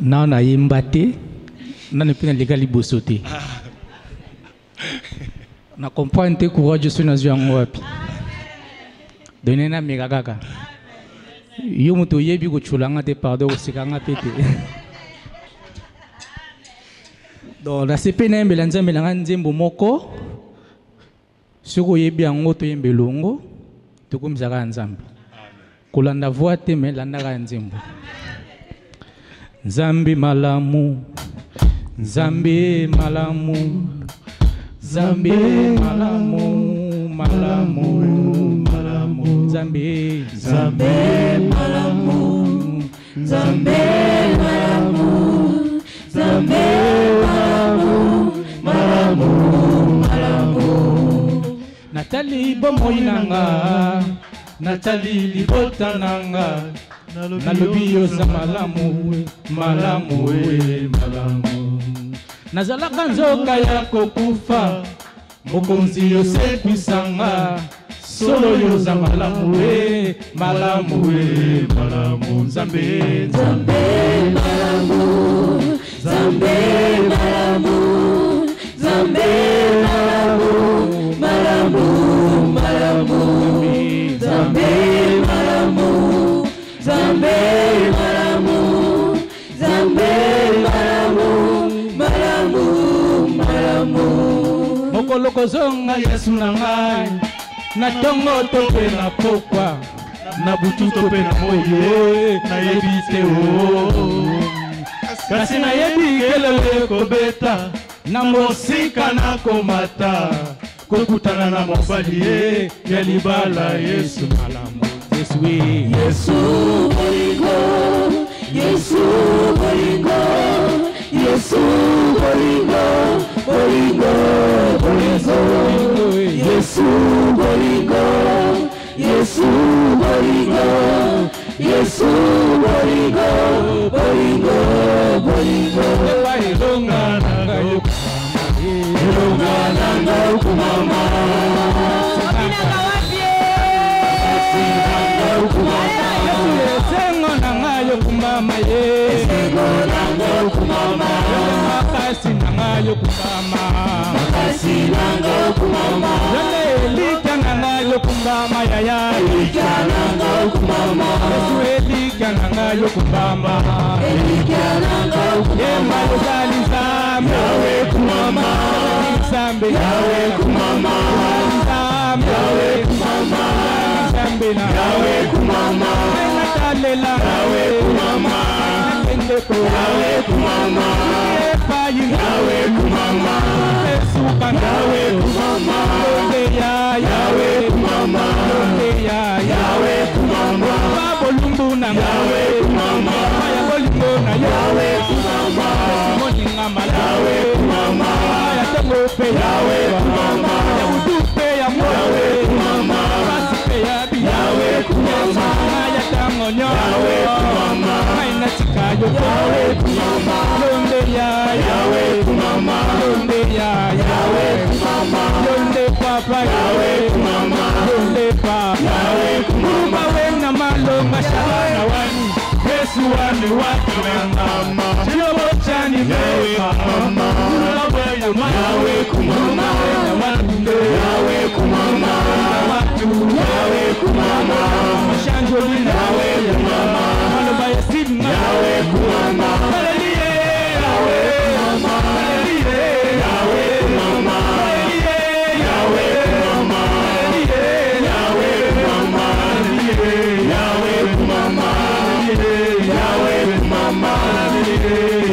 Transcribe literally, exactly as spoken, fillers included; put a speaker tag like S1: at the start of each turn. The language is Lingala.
S1: Non, na yimbate. Non, ne pina legali bosote. Na comprendre te courage sur nos yeux en wapi. Donner na megagaka. Yo muto yebi go chulanga te pardon osikanga pete. Donc la C P N belanza belanga nzembo moko. Soko yebi ango to yembelongo. To kumzaka nzambe. Kolanda voix te me landa ka nzembo. Nzambe malamu. Nzambe malamu. Nzambe malamu. Malamu. Malamu. Nzambe.
S2: Nzambe malamu. Nzambe malamu. Nzambe malamu. Malamu. Malamu.
S1: Natali bomoinanga. Natali libota nanga. Nalobi yoza malamu. Malamu. Malamu. Nazalaka nzoka ya kokufa. Mokonzi yosepwisanga. Solo yoza malamu we, malamu we, malamu. Nzambe,
S2: Nzambe malamu, Nzambe malamu, Nzambe malamu, malamu, malamu. Nzambe malamu, Nzambe malamu, Nzambe malamu, malamu, malamu.
S1: Mokoloko zonga Yesu na ngai. Na tongo tope na pokwa. Na butu tope na moye. Na yebi te o. Kasi na yebi kelele kobeta. Na mosika na komata. Kokutana na mobali ye. Ya libala Yesu malamu. Yesu we.
S2: Yesu bolingo. Yesu bolingo. Yesu bolingo. Bolingo. Bolingo. Yesu bolingo. Yesu bolingo. Yesu bolingo. Bolingo. Bolingo.
S1: Epa ilonga nanga yokumama.
S2: Ilonga nanga yokumama.
S3: Obinanga wapie.
S2: Nanga yokumama.
S1: Sengo nanga yokumama ye.
S2: Sengo nanga yokumama.
S1: Makasi nanga yokumama.
S2: Makasi nanga yokumama.
S1: Elika nanga yokumama ya ya.
S2: Elika nanga yokumama.
S1: Yesu elika nanga yokumama.
S2: Elika nanga yokumama.
S1: Yemba lozali zambe.
S2: Yawe kumama.
S1: Zambe.
S2: Yawe kumama.
S1: Zambe.
S2: Yawe kumama.
S1: Zambe na.
S2: Yawe kumama.
S1: Natalela.
S2: Yawe kumama.
S1: Natendeko.
S2: Yawe kumama.
S1: Epayi.
S2: Yawe kumama.
S1: Esuka.
S2: Yawe kumama.
S1: Londe ya.
S2: Yawe kumama.
S1: Londe ya.
S2: Yawe kumama.
S1: Babolumbu na.
S2: Yawe kumama.
S1: Maya bolingo na.
S2: Yawe kumama.
S1: Moninga malamu.
S2: Yawe kumama.
S1: Ya temope.
S2: Yawe kumama.
S1: Ya udupe ya mwe.
S2: Yawe kumama.
S1: Basipe ya bi.
S2: Yawe kumama.
S1: Ya tangonyo.
S2: Yawe kumama.
S1: Maina chikayo.
S2: Yawe kumama.
S1: Londe ya.
S2: Yawe kumama.
S1: Londe ya.
S2: Yawe kumama.
S1: Londe papa.
S2: Yawe kumama.
S1: Londe papa.
S2: Yawe kumama.
S1: Wena malo mashallah wani. Yesu wani watu mama. Sio chani
S2: Yawe kumama. Yawe kumama. Yawe kumama.
S1: Watu
S2: Yawe kumama.
S1: Shanjoli
S2: Yawe kumama.
S1: Malo bayasid
S2: Yawe kumama.
S1: Yawe
S2: kumama. Yawe kumama. Yawe kumama. Yawe kumama. Yawe kumama. Yawe kumama.